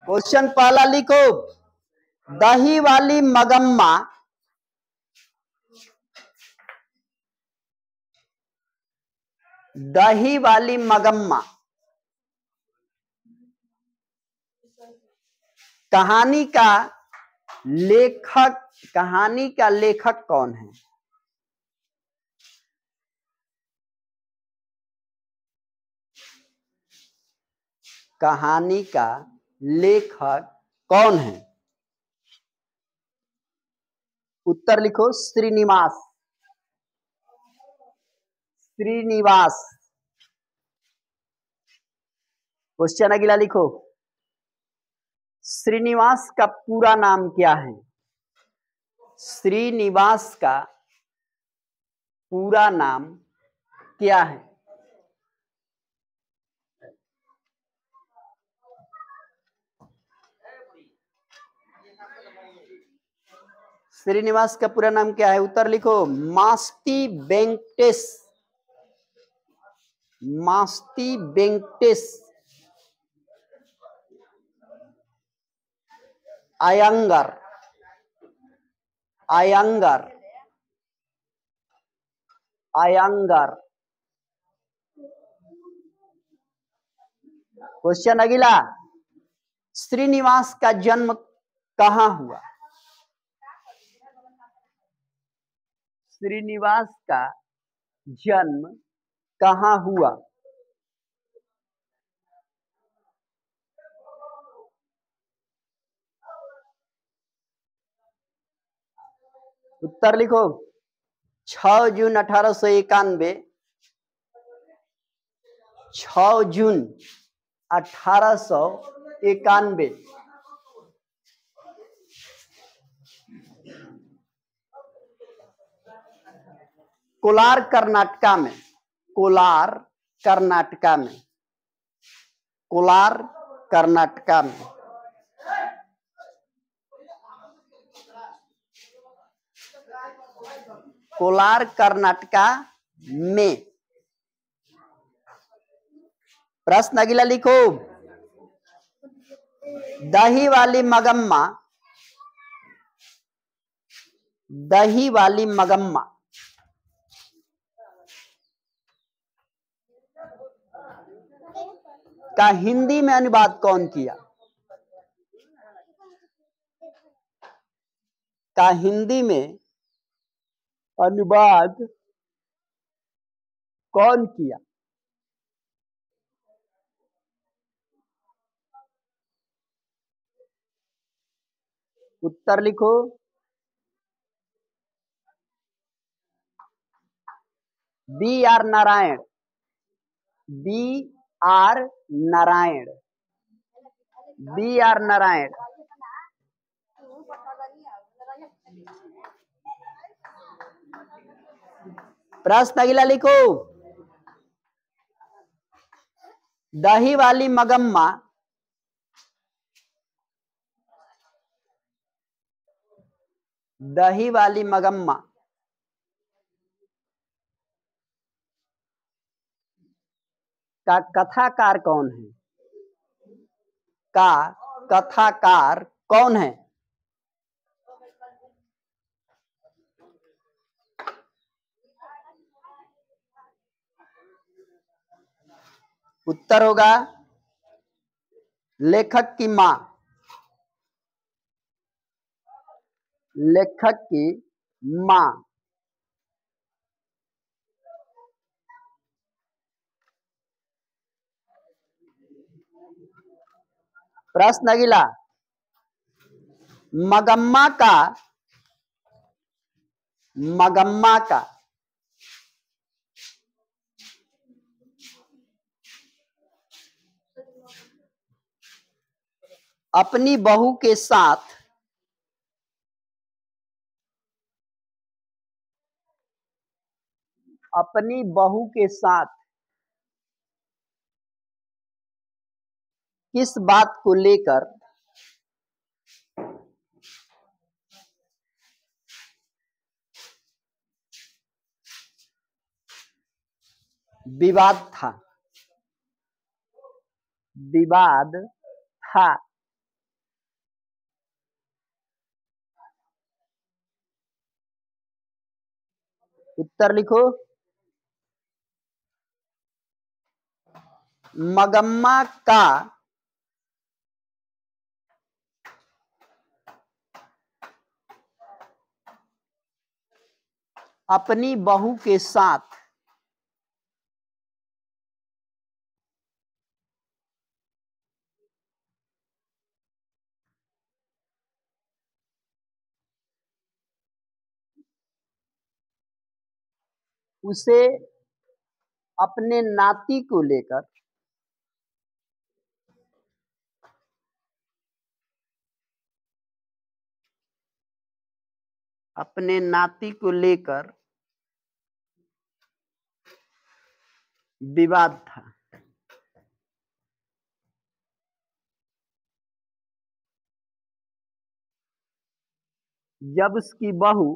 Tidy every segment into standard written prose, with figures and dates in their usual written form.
Question पहला लिखो, दही वाली मगम्मा दही वाली मगम्मा कहानी का लेखक कौन है? कहानी का लेखक कौन है? उत्तर लिखो, श्रीनिवास। क्वेश्चन अगला लिखो, श्रीनिवास का पूरा नाम क्या है? श्रीनिवास का पूरा नाम क्या है? श्रीनिवास का पूरा नाम क्या है? उत्तर लिखो, मास्टी वेंकटेश अयंगर। क्वेश्चन अगला, श्रीनिवास का जन्म कहाँ हुआ? श्रीनिवास का जन्म कहाँ हुआ? उत्तर लिखो, 6 जून 1891। 6 जून 1891। कोलार कर्नाटका में कोलार कर्नाटका में। प्रश्न अगला लिखो, दही वाली मगम्मा का हिंदी में अनुवाद कौन किया? का हिंदी में अनुवाद कौन किया? उत्तर लिखो, B.R. नारायण। प्रश्न अगला लिखो, दही वाली मगम्मा का कथाकार कौन है? उत्तर होगा, लेखक की मां। प्रश्न अगला, मगम्मा का अपनी बहू के साथ किस बात को लेकर विवाद था? उत्तर लिखो। मगम्मा का अपनी बहू के साथ उसे अपने नाती को लेकर विवाद था। जब उसकी बहू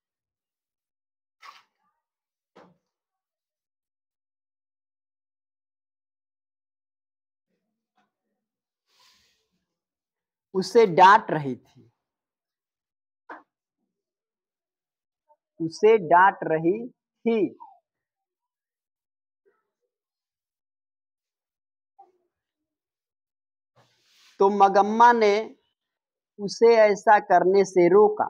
उसे डांट रही थी, तो मगम्मा ने उसे ऐसा करने से रोका।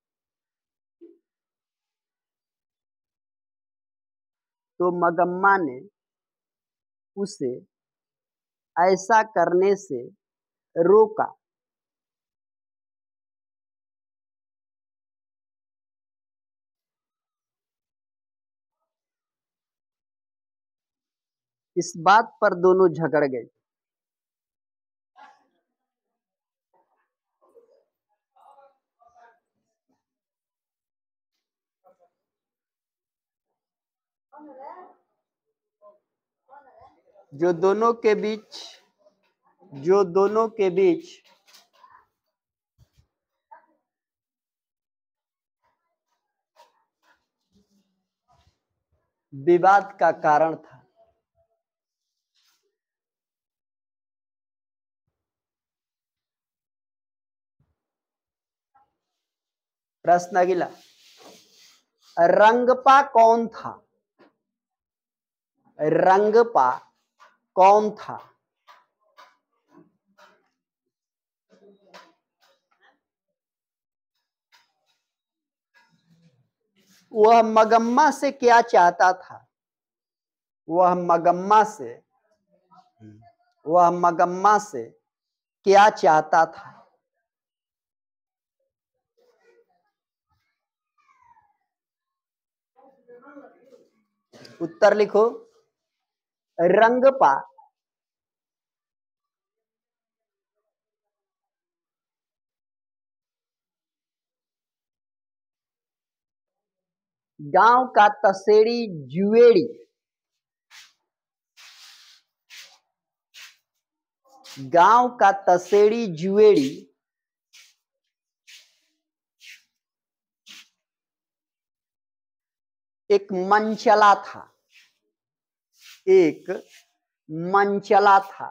तो मगम्मा ने उसे ऐसा करने से रोका। इस बात पर दोनों झगड़ गए। जो दोनों के बीच विवाद का कारण था। प्रश्न अगला, रंगपा कौन था? रंगपा कौन था? वह मगम्मा से क्या चाहता था? वह मगम्मा से क्या चाहता था? उत्तर लिखो। रंगपा गांव का तसेड़ी जुएड़ी एक मंचला था।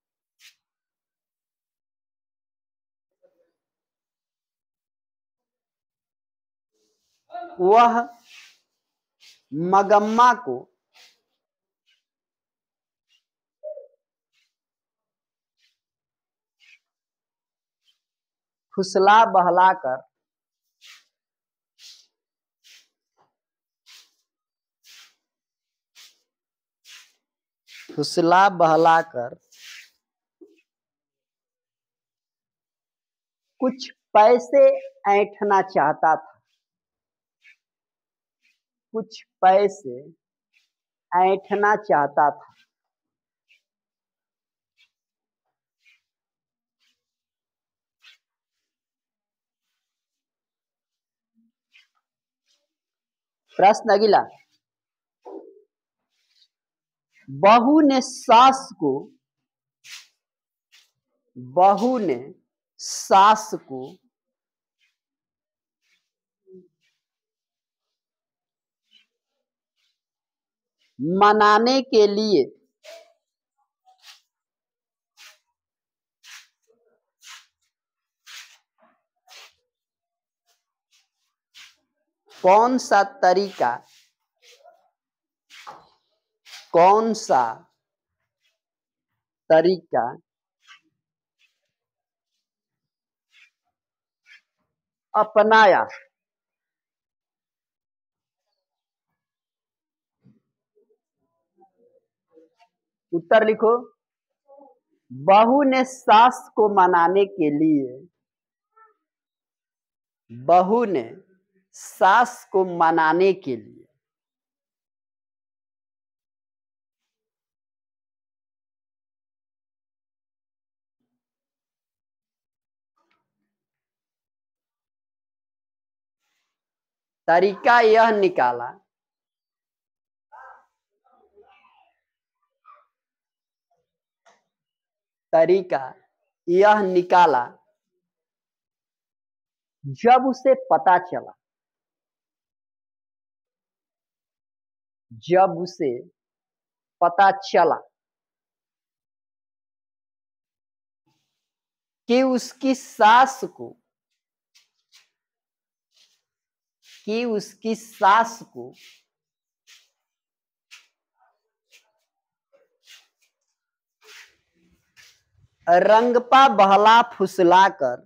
वह मगम्मा को फुसला बहलाकर कुछ पैसे ऐंठना चाहता था। प्रश्न अगला, बहू ने सास को मनाने के लिए कौन सा तरीका कौन सा तरीका अपनाया? उत्तर लिखो। बहू ने सास को मनाने के लिए, बहू ने सास को मनाने के लिए तरीका यह निकाला, तरीका यह निकाला जब उसे पता चला, जब उसे पता चला कि उसकी सास को, कि उसकी सास को रंगपा बहला फुसलाकर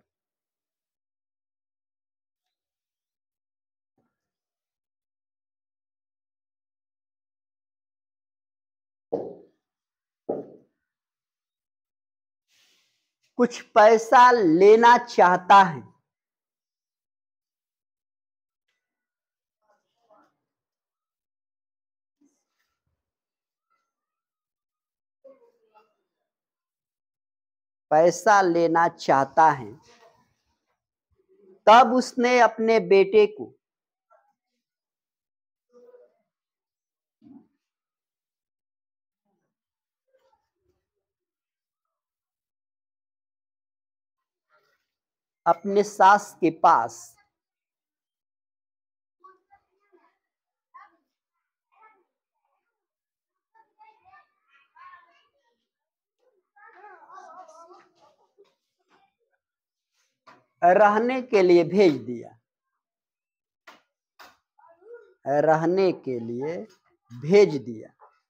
कुछ पैसा लेना चाहता है, पैसा लेना चाहता है, तब उसने अपने बेटे को अपने सास के पास रहने के लिए भेज दिया, रहने के लिए भेज दिया।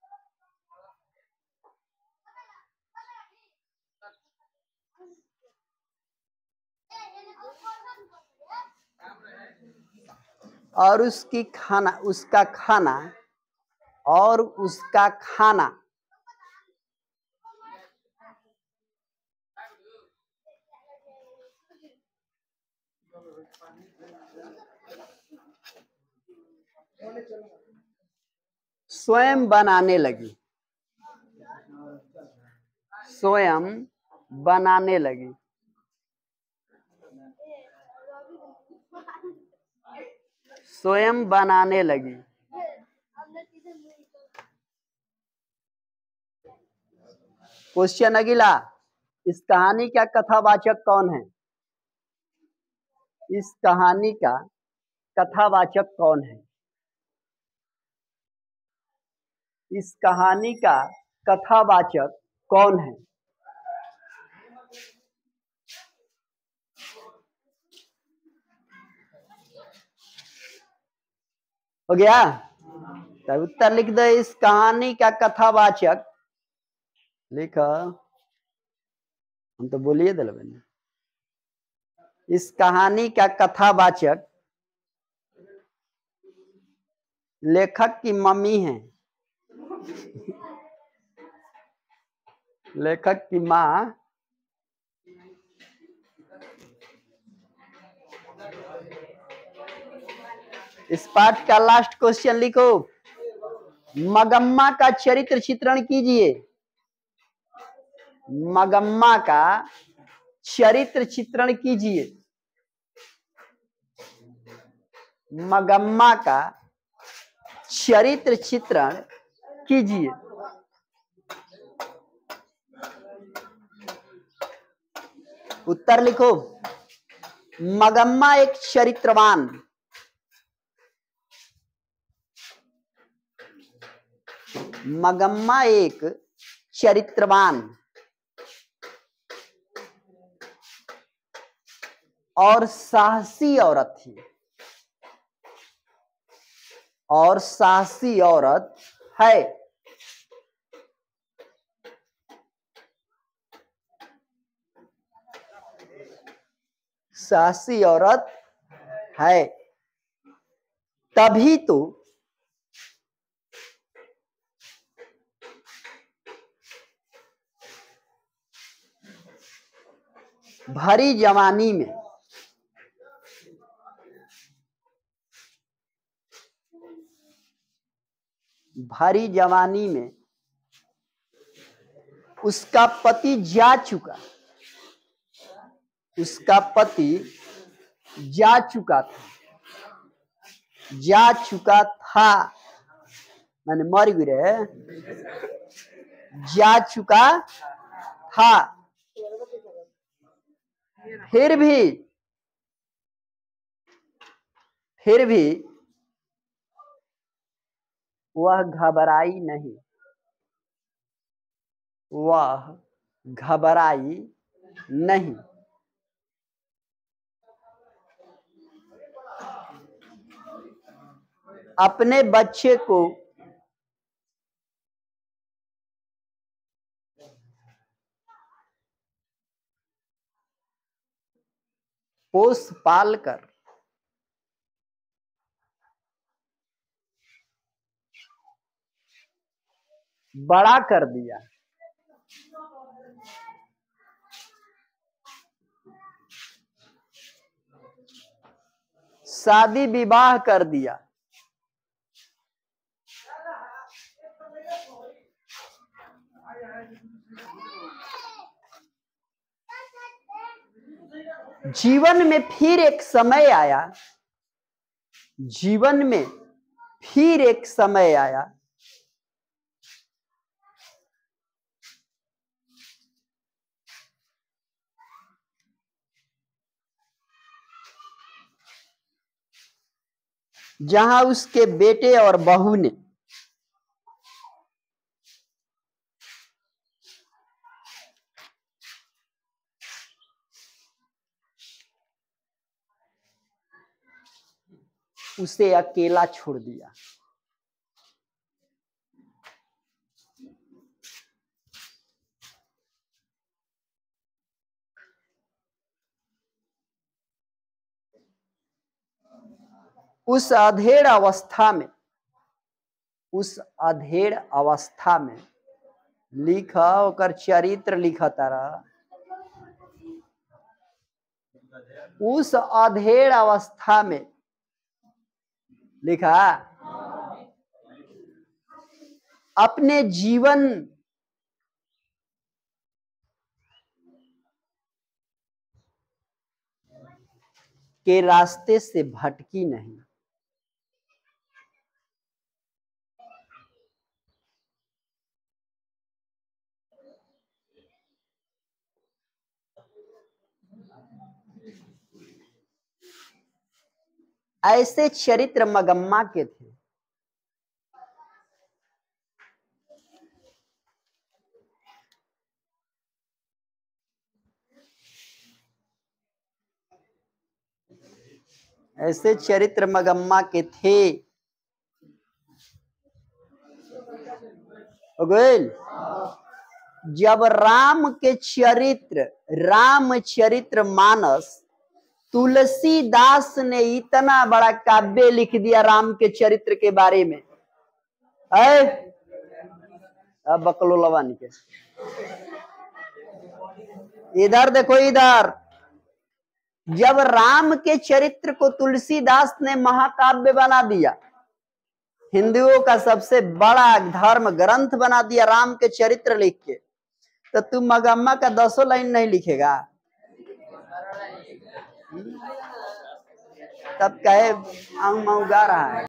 और उसकी खाना, उसका खाना, और उसका खाना स्वयं बनाने लगी, स्वयं बनाने लगी। स्वयं बनाने लगी। क्वेश्चन अगला, इस कहानी का कथावाचक कौन है? इस कहानी का कथावाचक कौन है? इस कहानी का कथावाचक कौन है? हो गया? तब उत्तर लिख दो। इस कहानी का कथावाचक लिखो। हम तो बोलिए दिल बने। इस कहानी का कथावाचक लेखक की मम्मी है, लेखक की माँ इस पाठ का लास्ट क्वेश्चन लिखो। मगम्मा का चरित्र चित्रण कीजिए। मगम्मा का चरित्र चित्रण कीजिए। मगम्मा का चरित्र चित्रण कीजिए। उत्तर लिखो। मगम्मा एक चरित्रवान, मगम्मा एक चरित्रवान और साहसी औरत थी, और साहसी औरत है। साहसी औरत है, तभी तो भरी जवानी में उसका पति जा चुका, उसका पति जा चुका था, मैंने मर गिरे, जा चुका था, फिर भी वह घबराई नहीं। अपने बच्चे को पोस पाल कर बड़ा कर दिया, शादी विवाह कर दिया, जीवन में फिर एक समय आया जहां उसके बेटे और बहू ने उसे अकेला छोड़ दिया। उस अधेड़ अवस्था में लिखा ओकर चरित्र लिखा तारा, उस अधेड़ अवस्था में लिखा अपने जीवन के रास्ते से भटकी नहीं। ऐसे चरित्र मगम्मा के थे। ऐसे चरित्र मगम्मा के थे। जब रामचरित्र मानस तुलसीदास ने इतना बड़ा काव्य लिख दिया राम के चरित्र के बारे में, अब बकलो लवान के इधर देखो, इधर जब राम के चरित्र को तुलसीदास ने महाकाव्य बना दिया, हिंदुओं का सबसे बड़ा धर्म ग्रंथ बना दिया राम के चरित्र लिख के, तो तू मगम्मा का 10 लाइन नहीं लिखेगा? तब कहे आऊं गा रहा है।